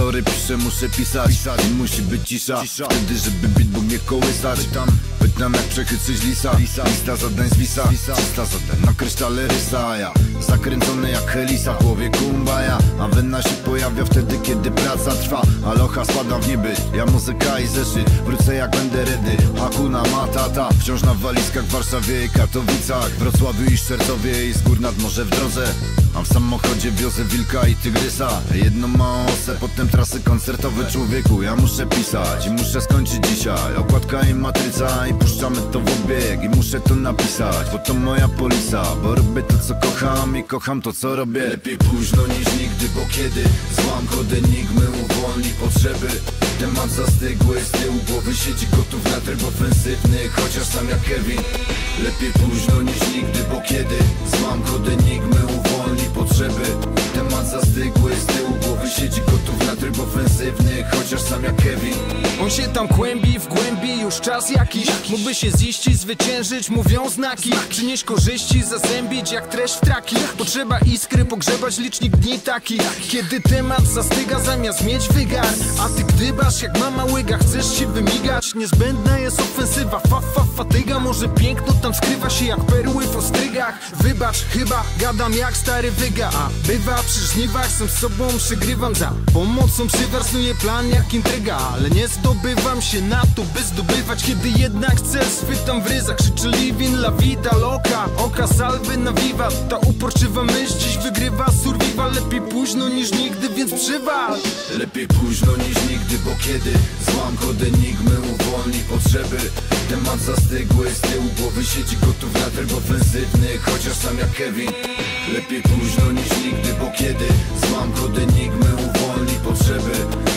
sorry, piszę, muszę pisać. I musi być cisza, wtedy żeby beat mógł mnie kołysać. Pytam jak przechytrzyć lisa. Lista zadań z wisa, 300 zadań na krysztale rysa. Ja zakręcony jak helisa, w głowie kumbaja. A wena się pojawia wtedy, kiedy praca trwa. Aloha spada w nieby, ja muzyka i zeszyt. Wrócę jak będę ready, Hakuna Matata. Wciąż na walizkach w Warszawie i Katowicach, Wrocławiu i Szczercowie i z gór nad morze w drodze. A w samochodzie wiozę wilka i tygrysa. Jedną małą osę, potem trasy koncertowe. Człowieku, ja muszę pisać i muszę skończyć dzisiaj. Okładka i matryca i puszczamy to w obieg. I muszę to napisać, bo to moja polisa. Bo robię to co kocham i kocham to co robię. Lepiej późno niż nigdy, bo kiedy złam kod enigmy, uwolni potrzeby. Temat zastygły, z tyłu głowy siedzi gotów na tryb ofensywny, chociaż sam jak Kevin. Lepiej późno niż nigdy, bo kiedy złam kod enigmy, uwolni potrzeby. Temat zastygły, z tyłu głowy siedzi gotów na tryb ofensywny, chociaż sam jak Kevin. On się tam kłębi w głębi już czas jakiś. Mógłby się ziścić, zwyciężyć, mówią znaki. Przynieść korzyści, zazębić jak treść w traki. Potrzeba iskry, pogrzebać licznik dni taki, kiedy temat zastyga zamiast mieć wygar. A ty gdybasz jak mama łyga, chcesz się wymigać. Niezbędna jest ofensywa, fatyga. Może piękno tam skrywa się jak perły w ostrygach. Wybacz, chyba gadam jak stary wyga. A bywa przy żniwach, sam z sobą przygrywam. Za pomocą przywarstwuję plan jak intryga. Ale nie zdobywam się na to, by zdobywać. Kiedy jednak cel schwytam w ryzach, krzyczy living la vida loca. Oka salwy na wiwat, ta uporczywa myśl dziś wygrywa survival. Lepiej późno niż nigdy, więc przywal. Lepiej późno niż nigdy, bo kiedy złam kod enigmy, uwolni potrzeby. Temat zastygły, z tyłu głowy siedzi gotów na tryb ofensywny, chociaż sam jak Kevin. Lepiej późno niż nigdy, bo kiedy złam kod enigmy, uwolni potrzeby.